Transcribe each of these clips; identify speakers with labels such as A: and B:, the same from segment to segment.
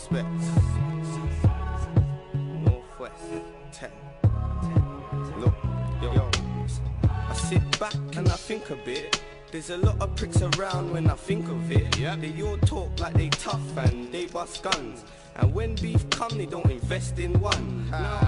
A: Respect. Northwest 10. Look, yo, I sit back and I think a bit. There's a lot of pricks around when I think of it. They all talk like they tough and they bust guns, and when beef come they don't invest in one. Now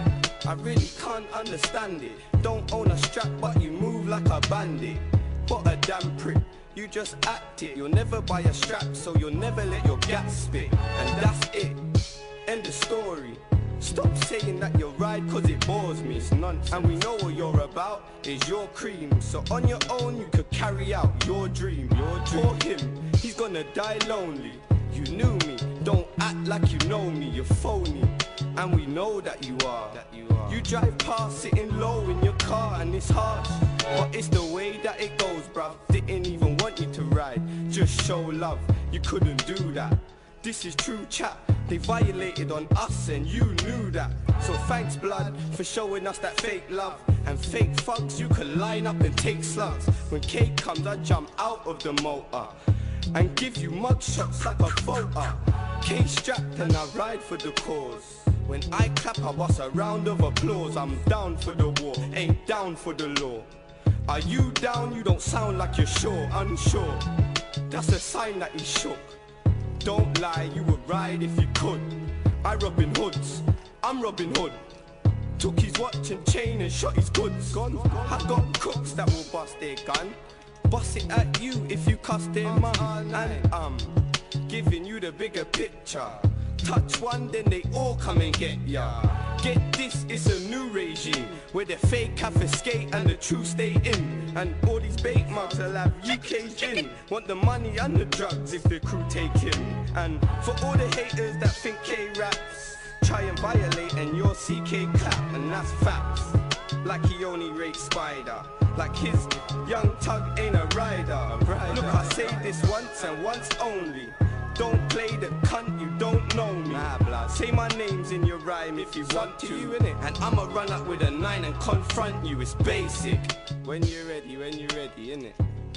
A: I really can't understand it. Don't own a strap but you move like a bandit. What a damn prick, you just act it. You'll never buy a strap, so you'll never let your gas spit. And that's it, end of story. Stop saying that you ride cause it bores me, it's nonsense. And we know what you're about is your cream, so on your own you could carry out your dream. For him, he's gonna die lonely. You knew me, don't act like you know me, you're phony. And we know that you are. You drive past sitting low in your car and it's harsh, but it's the way that it goes, bruv. Didn't even want you to ride, just show love. You couldn't do that. This is true chat. They violated on us and you knew that. So thanks blood for showing us that fake love. And fake thugs, you can line up and take slugs. When cake comes I jump out of the motor and give you mug shots like a photo. Case strapped and I ride for the cause. When I clap I bust a round of applause. I'm down for the war, ain't down for the law. Are you down? You don't sound like you're sure, unsure. That's a sign that he's shook. Don't lie, you would ride if you could. I Robin Hoods, I'm Robin Hood. Took his watch and chain and shot his goods. I got crooks that will bust their gun, bust it at you if you cuss their mum. And I'm giving you the bigger picture. Touch one, then they all come and get ya. Get this, it's a new regime where the fake have escaped and the true stay in. And all these bait mugs will have UK's in. Want the money and the drugs if the crew take him. And for all the haters that think K raps, try and violate and your CK clap. And that's facts, like he only rates Spider. Like his young tug ain't a rider. Look, I say this once and once only. Don't play the cunt, you don't know me. Say my name's in your rhyme if you want to, and I'ma run up with a 9 and confront you, it's basic. When you're ready, innit?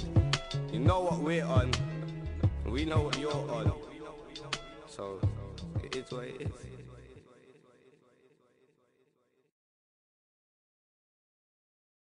A: You know what we're on, we know what you're on. So, it is what it is.